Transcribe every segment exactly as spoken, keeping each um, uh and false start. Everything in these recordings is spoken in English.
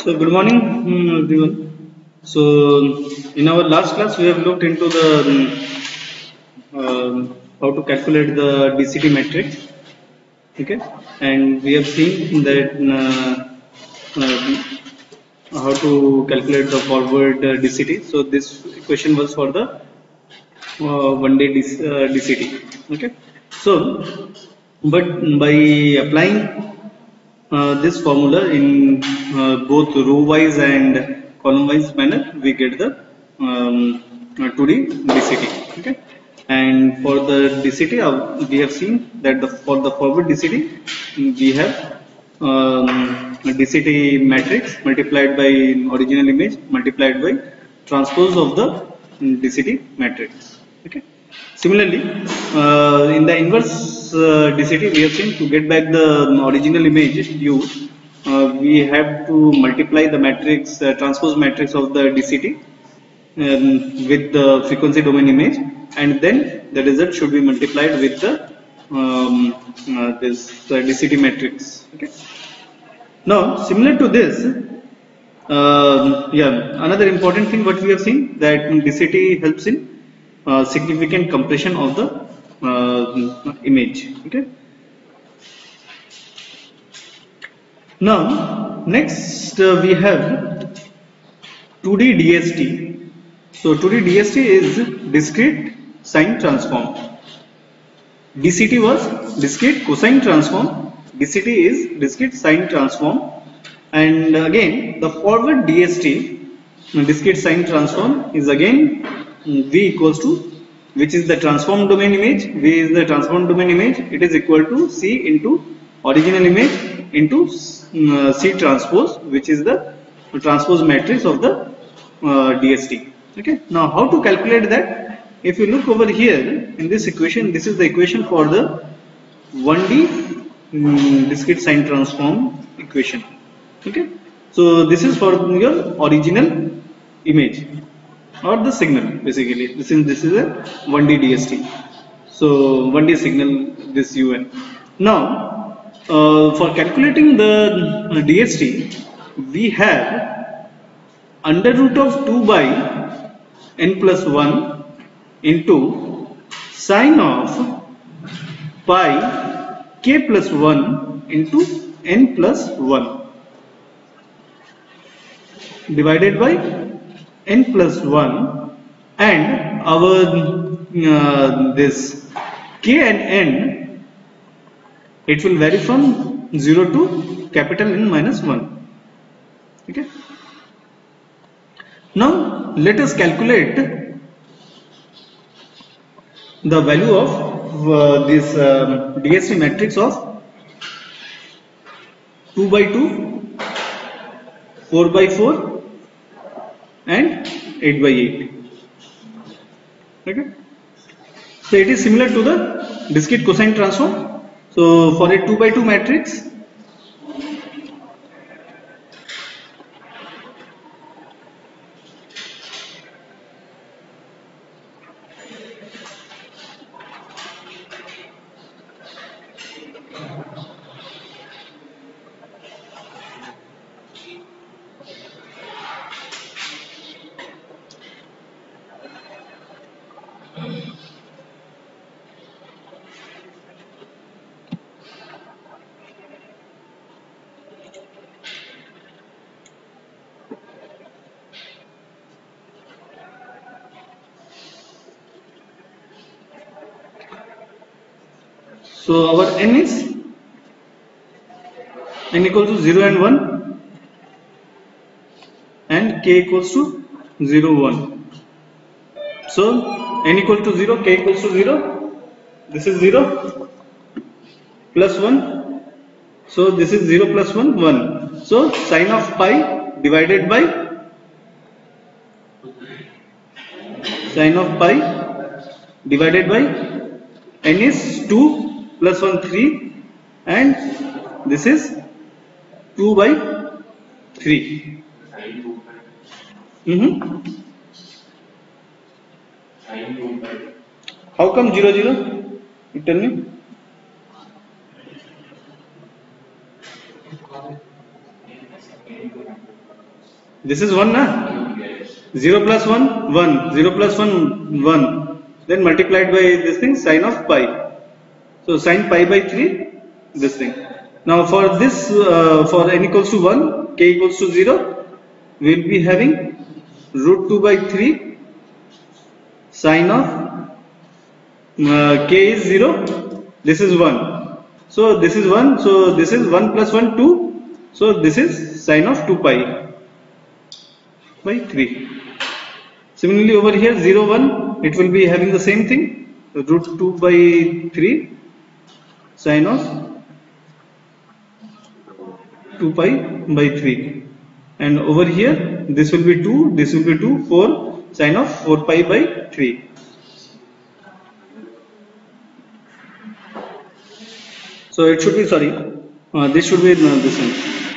So good morning, mm, everyone. So in our last class, we have looked into the um, um, how to calculate the D C T matrix. Okay, and we have seen that uh, uh, how to calculate the forward uh, D C T. So this question was for the uh, one day D C T. Okay, so but by applying uh, this formula in uh, both row wise and column wise manner, we get the um, uh, two D D C T. Okay, and for the D C T, uh, we have seen that the for the forward D C T, we have um, a D C T matrix multiplied by original image multiplied by transpose of the D C T matrix. Okay. Similarly, uh, in the inverse uh, D C T, we have seen to get back the original image U, uh, we have to multiply the matrix, uh, transpose matrix of the D C T um, with the frequency domain image, and then the result should be multiplied with the um, uh, this uh, D C T matrix. Okay. Now, similar to this, uh, yeah, another important thing what we have seen that D C T helps in uh, significant compression of the uh, image. Okay. Now, next uh, we have two D D S T. So, two D D S T is discrete sine transform. D C T was discrete cosine transform. D C T is discrete sine transform. And again, the forward D S T, discrete sine transform, is again V equals to, which is the transform domain image, V is the transform domain image, it is equal to C into original image into uh, C transpose, which is the transpose matrix of the uh, D S T. Okay. Now, how to calculate that? If you look over here in this equation, this is the equation for the one D um, discrete sine transform equation. Okay. So, this is for your original image or the signal basically. This is this is a one D D S T. So one D signal, this U N. Now uh, for calculating the D S T, we have under root of two by n plus one into sine of pi k plus one into n plus one divided by n plus one, and our uh, this k and n, it will vary from zero to capital N minus one. Okay. Now let us calculate the value of uh, this uh, D S T matrix of two by two, four by four and eight by eight. Okay. So it is similar to the discrete cosine transform. So for a two by two matrix, so our n is n equals to zero and one and k equals to zero, one. So n equal to zero, k equals to zero, this is zero plus one, so this is zero plus one, one. So sine of pi divided by sine of pi divided by n is two plus one, three, and this is two by three. Mm-hmm. How come zero zero? You tell me. This is one, na? zero plus one, one. zero plus one, one. Then multiplied by this thing, sine of pi. So sine pi by three, this thing. Now for this, uh, for n equals to one, k equals to zero, we will be having root two by three sine of uh, k is zero, this is one. So this is one, so this is one plus one, two. So this is sine of two pi by three. Similarly over here zero, one, it will be having the same thing, root two by three sine of two pi by three. And over here this will be two, this will be two, four sine of four pi by three. So it should be, sorry, uh, this should be uh, this one.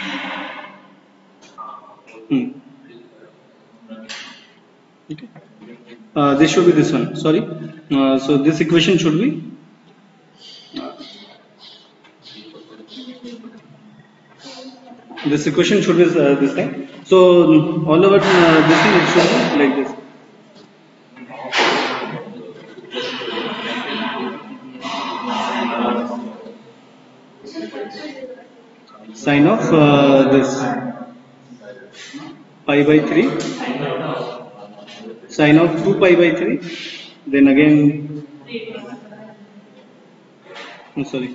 Hmm. Okay. Uh, this should be this one, sorry. Uh, so this equation should be this equation should be uh, this thing. So all over uh, this thing, it should be like this. Sine of uh, this pi by three, sine of two pi by three, then again, I'm sorry,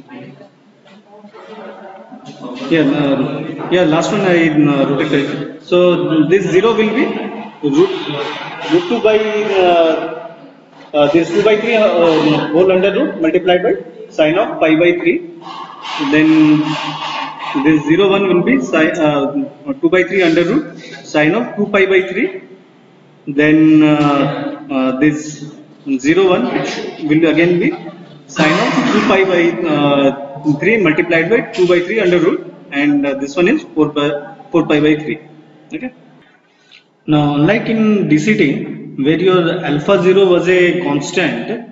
yeah, uh, yeah, last one I uh, wrote it correctly. So this zero will be root root two by uh, uh, this two by three uh, whole under root multiplied by sine of pi by three. Then this zero one will be sine, uh, two by three under root sine of two pi by three. Then uh, uh, this zero one, which will again be sine of two pi by uh, three multiplied by two by three under root, and uh, this one is four pi, four pi by three. Okay. Now, unlike in D C T, where your alpha zero was a constant,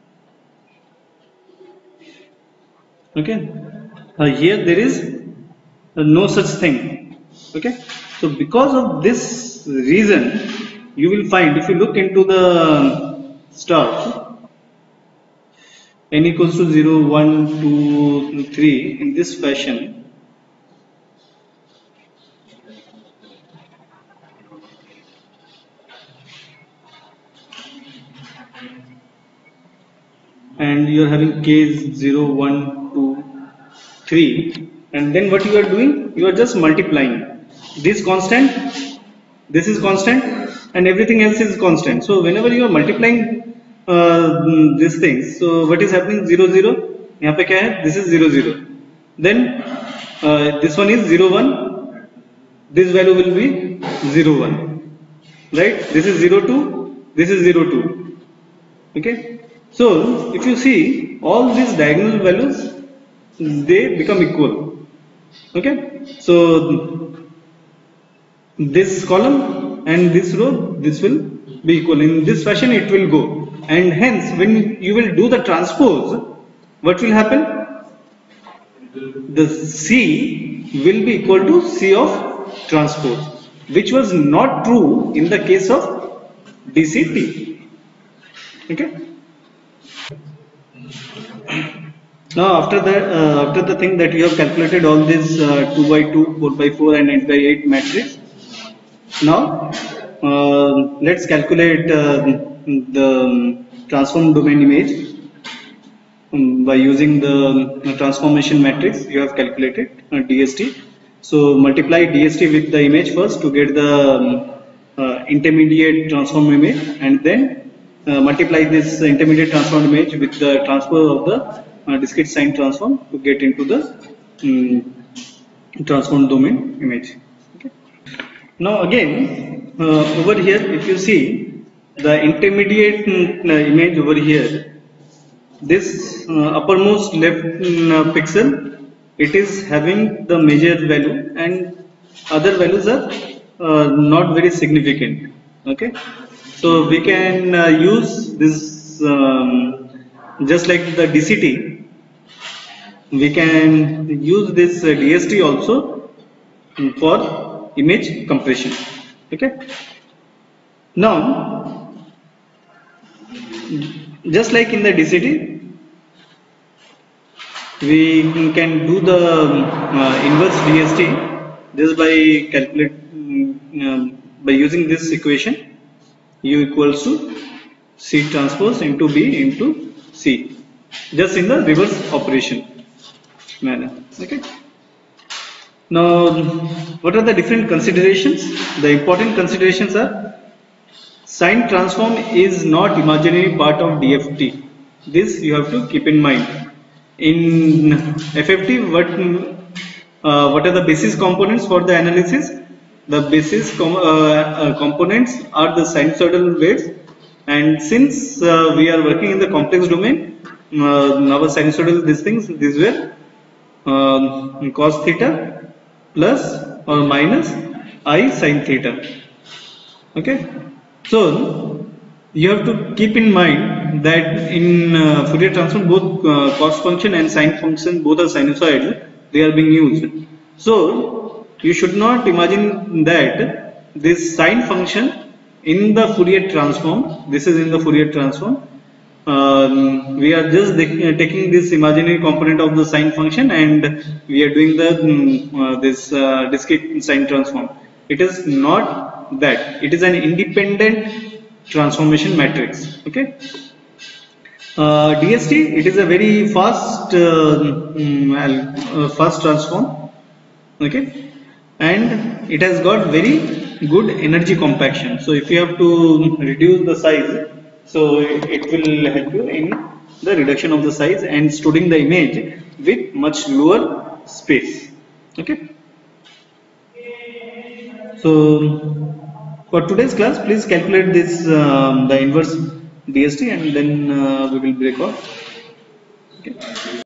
okay, uh, here there is uh, no such thing. Okay. So because of this reason, you will find, if you look into the stars, n equals to zero, one, two, three, in this fashion, and you are having k is zero, one, two, three, and then what you are doing, you are just multiplying this constant, this is constant, and everything else is constant. So whenever you are multiplying uh, these things, so what is happening, zero, zero, यहाँ पे क्या है, this is zero, zero, then uh, this one is zero, one, this value will be zero, one, right, this is zero, two, this is zero, two. Okay. So if you see all these diagonal values, they become equal. Okay. So this column and this row, this will be equal. In this fashion it will go, and hence when you will do the transpose, what will happen? The C will be equal to C of transpose, which was not true in the case of D C T. Okay. Now after that, uh, after the thing that you have calculated all this uh, two by two, four by four and eight by eight matrix, now uh, let's calculate uh, the transform domain image um, by using the uh, transformation matrix you have calculated, uh, D S T. So multiply D S T with the image first to get the um, uh, intermediate transform image, and then uh, multiply this intermediate transform image with the transpose of the uh, discrete sine transform to get into the um, transform domain image. Okay. Now again uh, over here, if you see the intermediate uh, image over here, this uh, uppermost left uh, pixel, it is having the major value and other values are uh, not very significant. Okay. So we can uh, use this um, just like the D C T, we can use this uh, D S T also for image compression. Okay. Now, just like in the D C T, we can do the uh, inverse D S T just by calculate um, by using this equation, U equals to C transpose into B into C, just in the reverse operation manner. Okay. Now, what are the different considerations? The important considerations are: sign transform is not imaginary part of D F T. This you have to keep in mind. In F F T, what uh, what are the basis components for the analysis? The basis com uh, uh, components are the sinusoidal waves, and since uh, we are working in the complex domain, uh, our sinusoidal these things these were uh, cos theta plus or minus I sin theta. Okay, so you have to keep in mind that in uh, Fourier transform, both uh, cos function and sin function, both are sinusoidal, they are being used. So you should not imagine that this sin function in the Fourier transform, this is in the Fourier transform, um, we are just taking this imaginary component of the sin function and we are doing the um, uh, this uh, discrete sin transform. It is not that. It is an independent transformation matrix. Okay. Uh, D S T, it is a very fast uh, um, uh, fast transform. Okay, and it has got very good energy compaction. So if you have to reduce the size, so it will help you in the reduction of the size and storing the image with much lower space. Okay. So for today's class, please calculate this um, the inverse D S T, and then uh, we will break off. Okay.